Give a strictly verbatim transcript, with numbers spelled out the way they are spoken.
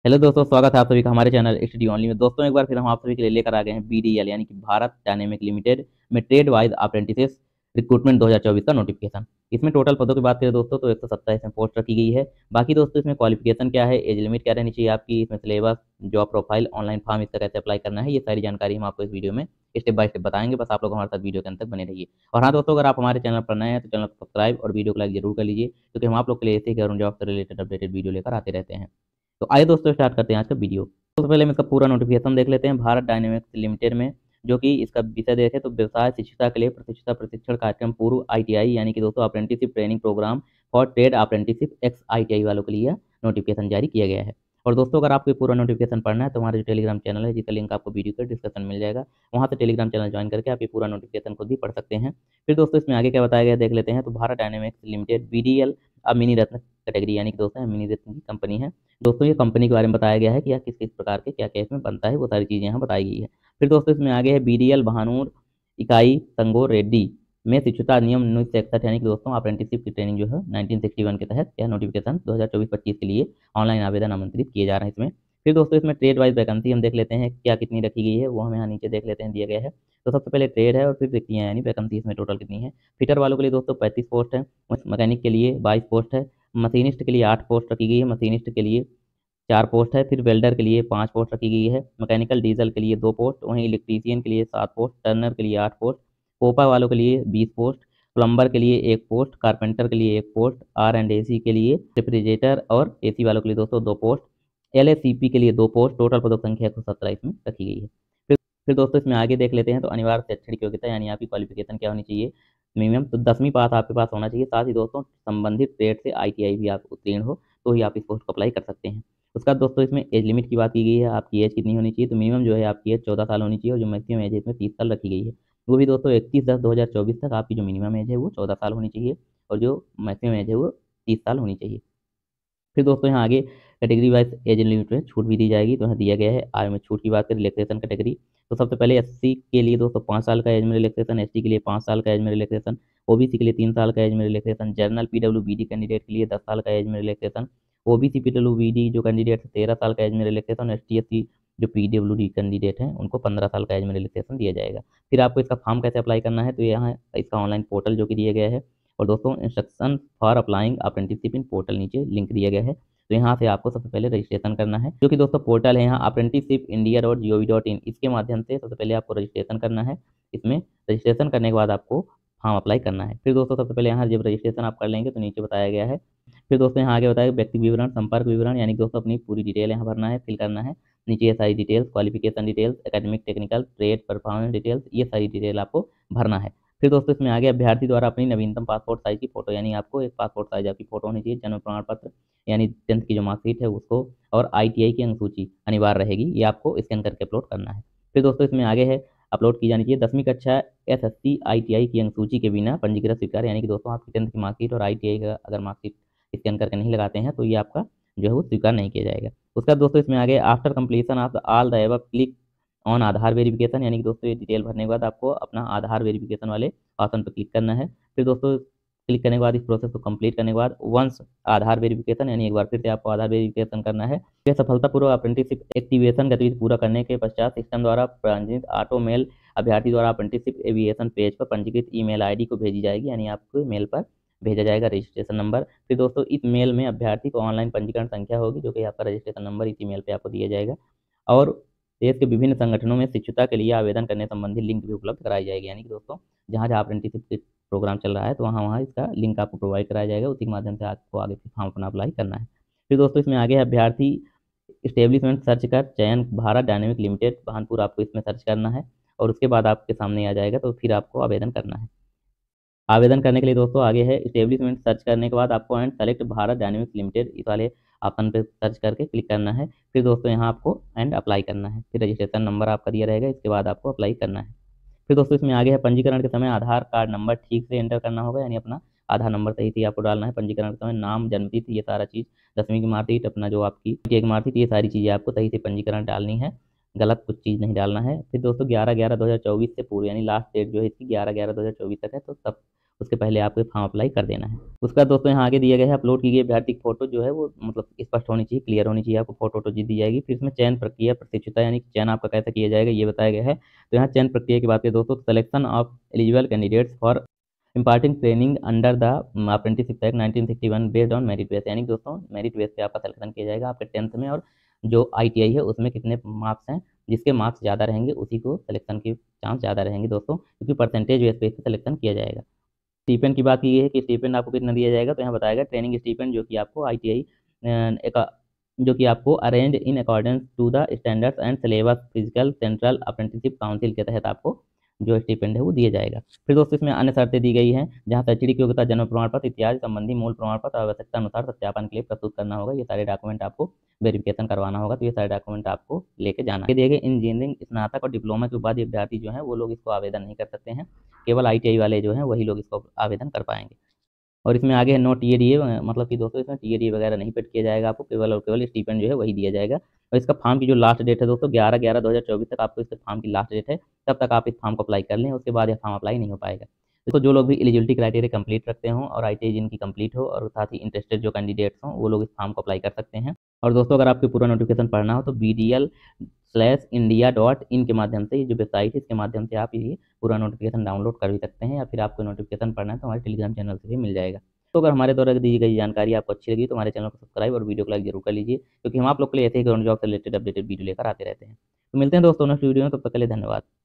Hello दोस्तों, स्वागत है आप सभी का हमारे चैनल स्टडी ओनली में। दोस्तों, एक बार फिर हम आप सभी के लिए लेकर आ गए हैं बी डी एल यानी कि भारत डायनेमिक लिमिटेड में ट्रेड वाइज अप्रेंटिसेस रिक्रूटमेंट दो हज़ार चौबीस का नोटिफिकेशन। इसमें टोटल पदों की बात करें दोस्तों तो एक सौ सत्ताईस में पोस्ट रखी गई है। बाकी दोस्तों इसमें क्वालिफिकेशन क्या है, एज लिमिट क्या रहनी चाहिए आपकी, इसमें syllabus, job profile, online form इसका कैसे अप्लाई करना है, ये सारी जानकारी हम आपको इस वीडियो में स्टेप बाय स्टेप बताएंगे। बस आप लोग हमारे साथ वीडियो के अंत तक बने रहिए। और हाँ दोस्तों, अगर आप हमारे चैनल पर नए हैं तो चैनल को सब्सक्राइब और वीडियो को लाइक जरूर कर लीजिए, क्योंकि हम आप लोग के लिए ऐसे ही जॉब से रिलेटेड अपडेटेड वीडियो लेकर आते रहते हैं। तो आइए दोस्तों स्टार्ट करते हैं आज का वीडियो। सबसे पहले हम इसका पूरा नोटिफिकेशन देख लेते हैं। भारत डायनेमिक्स लिमिटेड में जो कि इसका विषय देखें तो व्यवसाय शिक्षिता के लिए प्रतिष्ठिता प्रशिक्षण कार्यक्रम पूर्व आईटीआई यानी कि दोस्तों apprenticeship training programme for trade apprenticeship ex ITI वालों के लिए नोटिफिकेशन जारी किया गया है। और दोस्तों, अगर आपको पूरा नोटिफिकेशन पढ़ना है तो हमारा जो टेलीग्राम चैनल है जिसका लिंक आपको वीडियो के डिस्क्रिप्शन में मिल जाएगा, वहाँ से टेलीग्राम चैनल ज्वाइन करके आप ये पूरा नोटिफिकेशन खुद भी पढ़ सकते हैं। फिर दोस्तों इसमें आगे क्या बताया गया देख लेते हैं। तो भारत डायनेमिक्स लिमिटेड बीडीएल अब मिनी रत्न कैटेगरी यानी कि दोस्तों मिनी रत्न की कंपनी है। दोस्तों ये कंपनी के बारे में बताया गया है कि यह किस किस प्रकार के क्या क्या इसमें बनता है, वो सारी चीज़ें यहाँ बताई गई है। फिर दोस्तों इसमें आगे है बीडीएल भानूर इकाई संगोर रेड्डी में शिक्षुता नियम उन्नीस सौ इकसठ यानी कि दोस्तों अप्रेंटिसशिप की ट्रेनिंग जो है नाइनटीन सिक्सटी वन के तहत यह नोटिफिकेशन दो हज़ार चौबीस पच्चीस के लिए ऑनलाइन आवेदन आमंत्रित किए जा रहे हैं इसमें। फिर दोस्तों इसमें ट्रेड वाइज वैकेंसी हम देख लेते हैं क्या कितनी रखी गई है, वो हम यहाँ नीचे देख लेते हैं, दिया गया है। तो सबसे पहले ट्रेड है और फिर देखती हैं यानी वैकेंसी इसमें टोटल कितनी है। फिटर वालों के लिए दोस्तों पैंतीस पोस्ट है, मैकेनिक के लिए बाईस पोस्ट है, मशीनिस्ट के लिए आठ पोस्ट रखी गई है, मशीनिस्ट के लिए चार पोस्ट है, फिर वेल्डर के लिए पाँच पोस्ट रखी गई है, मैकेनिकल डीजल के लिए दो पोस्ट, वहीं इलेक्ट्रीशियन के लिए सात पोस्ट, टर्नर के लिए आठ पोस्ट, पोपा वालों के लिए बीस पोस्ट, प्लम्बर के लिए एक पोस्ट, कारपेंटर के लिए एक post, R and A C के लिए, रेफ्रिजरेटर और ए सी वालों के लिए दोस्तों दो post, L S C P के लिए दो पोस्ट, टोटल पदों की संख्या एक सौ सत्रह इसमें रखी गई है। फिर फिर दोस्तों इसमें आगे देख लेते हैं। तो अनिवार्य शैक्षणिक योग्यता यानी आपकी क्वालिफिकेशन क्या होनी चाहिए, मिनिमम तो दसवीं पास आपके पास होना चाहिए। साथ ही दोस्तों संबंधित ट्रेड से आई टी आई भी आप उत्तीर्ण हो तो ही आप इस पोस्ट को अप्लाई कर सकते हैं। उसका बाद दोस्तों इसमें एज लिमिट की बात की गई है, आपकी एज कितनी होनी चाहिए। तो मिनिमम जो है आपकी एज चौदह साल होनी चाहिए और जो मैक्सिमम एज है इसमें तीस साल रखी गई है। वो भी दोस्तों इकतीस दस दो हज़ार चौबीस तक आपकी जो मिनिमम एज है वो चौदह साल होनी चाहिए और जो मैक्सिमम एज है वो तीस साल होनी चाहिए। फिर दोस्तों यहाँ आगे कैटेगरी वाइज एज लिमिट में छूट भी दी जाएगी, तो यहाँ दिया गया है। आय में छूट की बात करें रिलैक्सेशन कैटेगरी, तो सबसे पहले एससी के लिए दोस्तों पाँच साल का एज में रिलैक्सेशन, एसटी के लिए पाँच साल का एज में रिलैक्सेशन, ओबीसी के लिए तीन साल का एज में रिलैक्सेशन, जनरल पीडब्ल्यूबीडी कैंडिडेट के लिए दस साल का एज में रिलैक्सेशन, ओबीसी पीडब्ल्यूबीडी जो कैंडिडेट है तेरह साल का एज में relaxation, S T S C जो पीडब्ल्यूडी कैंडिडेट हैं उनको पंद्रह साल का एज में रिलैक्सेशन दिया जाएगा। फिर आपको इसका फॉर्म कैसे अप्लाई करना है, तो यहाँ इसका ऑनलाइन पोर्टल जो कि दिया गया है, और दोस्तों instruction for applying apprenticeship in portal नीचे लिंक दिया गया है। तो यहाँ से आपको सबसे पहले रजिस्ट्रेशन करना है, जो कि दोस्तों पोर्टल है यहाँ apprenticeship India dot G O V dot in, इसके माध्यम से सबसे पहले आपको रजिस्ट्रेशन करना है। इसमें रजिस्ट्रेशन करने के बाद आपको फॉर्म अप्लाई करना है। फिर दोस्तों सबसे पहले यहाँ जब रजिस्ट्रेशन आप कर लेंगे तो नीचे बताया गया है। फिर दोस्तों यहाँ आगे बताया व्यक्ति विवरण, संपर्क विवरण, यानी कि दोस्तों अपनी पूरी डिटेल यहाँ भरना है, फिल करना है। नीचे ये सारी details, qualification details, academic technical trade performance details, ये सारी डिटेल आपको भरना है। फिर दोस्तों इसमें आगे अभ्यर्थी द्वारा अपनी नवीनतम पासपोर्ट साइज की फोटो, यानी आपको एक पासपोर्ट साइज आपकी फोटो होनी चाहिए, जन्म प्रमाण पत्र यानी टेंथ की जो मार्कशीट है उसको, और आईटीआई की अंक सूची अनिवार्य रहेगी, ये आपको स्कैन करके अपलोड करना है। फिर दोस्तों इसमें आगे है अपलोड की जानी चाहिए दसवीं कक्षा एसएससी आईटीआई की अंक सूची के बिना पंजीकृत स्वीकार, यानी कि दोस्तों आपकी टेंथ की मार्कशीट और आईटीआई का अगर मार्कशीट स्कैन करके नहीं लगाते हैं तो ये आपका जो है वो स्वीकार नहीं किया जाएगा। उसके बाद दोस्तों इसमें आगे after completion of all the above click on Aadhaar verification, यानी कि दोस्तों ये डिटेल भरने के बाद आपको अपना आधार वेरिफिकेशन वाले ऑप्शन पर क्लिक करना है। फिर दोस्तों क्लिक करने के बाद इस प्रोसेस को कंप्लीट करने के बाद वंस आधार वेरिफिकेशन, यानी एक बार फिर से आपको आधार वेरिफिकेशन करना है। फिर सफलतापूर्वक अप्रेंटिसशिप एक्टिवेशन गतिविधि पूरा करने के पश्चात सिस्टम द्वारा पंजीकृत ऑटो मेल अभ्यर्थी द्वारा अप्रेंटिसशिप एविएशन पेज पर पंजीकृत ईमेल आईडी को भेजी जाएगी, यानी आपको मेल पर भेजा जाएगा रजिस्ट्रेशन नंबर। फिर दोस्तों इस मेल में अभ्यर्थी को ऑनलाइन पंजीकरण संख्या होगी, जो कि आपका रजिस्ट्रेशन नंबर इसी मेल पे आपको दिया जाएगा, और देश के विभिन्न संगठनों में शिक्षुता के लिए आवेदन करने संबंधी लिंक भी उपलब्ध कराई जाएगी, यानी कि दोस्तों जहाँ जहाँ अप्रेंटिसशिप प्रोग्राम चल रहा है तो वहाँ वहाँ इसका लिंक आपको प्रोवाइड कराया जाएगा, उसी के माध्यम से आपको आगे फिर फॉर्म अपना अप्लाई करना है। फिर दोस्तों इसमें आगे है अभ्यर्थी इस्टेब्लिशमेंट सर्च कर चयन भारत डायनेमिक लिमिटेड भानपुर, आपको इसमें सर्च करना है और उसके बाद आपके सामने आ जाएगा, तो फिर आपको आवेदन करना है। आवेदन करने के लिए दोस्तों आगे है इस्टेब्लिशमेंट सर्च करने के बाद आपको and select Bharat Dynamics Limited इस वाले ऑप्शन पे सर्च करके क्लिक करना है। फिर दोस्तों यहाँ आपको एंड अप्लाई करना है, फिर रजिस्ट्रेशन नंबर आपका दिया रहेगा, इसके बाद आपको अप्लाई करना है। फिर दोस्तों इसमें आगे है पंजीकरण के समय आधार कार्ड नंबर ठीक से एंटर करना होगा, यानी अपना आधार नंबर सही से आपको डालना है। पंजीकरण के समय नाम, जन्मतिथि, ये सारा चीज़, दसवीं की मार्कशीट, अपना जो आपकी एक मार्कशीट, ये सारी चीज़ें आपको सही से पंजीकरण डालनी है, गलत कुछ चीज़ नहीं डालना है। फिर दोस्तों ग्यारह ग्यारह दो हज़ार चौबीस से पूर्व, यानी लास्ट डेट जो है इसकी ग्यारह ग्यारह दो हज़ार चौबीस तक है, तो सब उसके पहले आपको फॉर्म अप्लाई कर देना है। उसका दोस्तों यहाँ आगे दिया गया है अपलोड की गई अभ्यर्थी की फोटो जो है वो मतलब स्पष्ट होनी चाहिए, क्लियर होनी चाहिए, आपको फोटो वोटो दी जाएगी। फिर इसमें चयन प्रक्रिया प्रशिक्षुता यानी चयन आपका कैसे किया जाएगा ये बताया गया है। तो यहाँ चयन प्रक्रिया की बात करें दोस्तों, selection of eligible candidates for imparting training under the apprenticeship act nineteen sixty one based on merit base, यानी दोस्तों मेरिट बेस पे आपका सिलेक्शन किया जाएगा आपके टेंथ में, और जो आईटीआई है उसमें कितने मार्क्स हैं, जिसके मार्क्स ज़्यादा रहेंगे उसी को सिलेक्शन के चांस ज़्यादा रहेंगे दोस्तों, क्योंकि परसेंटेज बेस पे सिलेक्शन किया जाएगा। स्टीपेंड की बात की है कि स्टीपेंड आपको कितना दिया जाएगा, तो यहाँ बताएगा ट्रेनिंग स्टीपेंड जो कि आपको आईटीआई जो कि आपको arrange in accordance to the standards and syllabus physical central apprenticeship council के तहत आपको जो स्टीपेंड है वो दिया जाएगा। फिर दोस्तों इसमें अन्य शर्तें दी गई हैं, जहाँ शैक्षणिक योग्यता, जन्म प्रमाण पत्र इत्यादि संबंधी मूल प्रमाण पत्र आवश्यकता अनुसार सत्यापन के लिए प्रस्तुत करना होगा। ये सारे डॉक्यूमेंट आपको वेरिफिकेशन करवाना होगा, तो ये सारे डॉक्यूमेंट आपको लेके जाना है। दिए गए इंजीनियरिंग स्नातक और डिप्लोमा के बाद विद्यार्थी जो है वो लोग इसको आवेदन नहीं कर सकते हैं, केवल आईटीआई वाले जो हैं वही लोग इसको आवेदन कर पाएंगे। और इसमें आगे है नो टीएडीए, मतलब कि दोस्तों इसमें टीएडीए वगैरह नहीं पेड किया जाएगा आपको, केवल और केवल स्टीपेंड जो है वही दिया जाएगा। और इसका फॉर्म की जो लास्ट डेट है दोस्तों ग्यारह ग्यारह दो हज़ार चौबीस तक आपको इसके फॉर्म की लास्ट डेट है, तब तक आप इस फॉर्म को अप्लाई कर लें, उसके बाद यह फॉर्म अप्लाई नहीं हो पाएगा। देखो जो लोग भी एलिजिबिलिटी क्राइटेरिया कंप्लीट रखते हों और आईटीआई जिनकी कंप्लीट हो और साथ ही इंटरेस्टेड जो कैंडिडेट्स हों वो लोग इस फॉर्म को अप्लाई कर सकते हैं। और दोस्तों अगर आपको पूरा नोटिफिकेशन पढ़ना हो तो B D L slash India dot in के माध्यम से, ये जो वेबसाइट है इसके माध्यम से आप ये पूरा नोटिफिकेशन डाउनलोड कर भी सकते हैं, या फिर आपको नोटिफिकेशन पढ़ना है तो हमारे टेलीग्राम चैनल से भी मिल जाएगा। तो अगर हमारे द्वारा दी गई जानकारी आपको अच्छी लगी तो हमारे चैनल को सब्सक्राइब और वीडियो को लाइक जरूर कर लीजिए, क्योंकि हम आप लोग के लिए ऐसे ही गवर्नमेंट जॉब से रिलेटेड अपडेटेड वीडियो लेकर आते रहते हैं। तो मिलते हैं दोस्तों नेक्स्ट वीडियो में, तब तक के लिए धन्यवाद।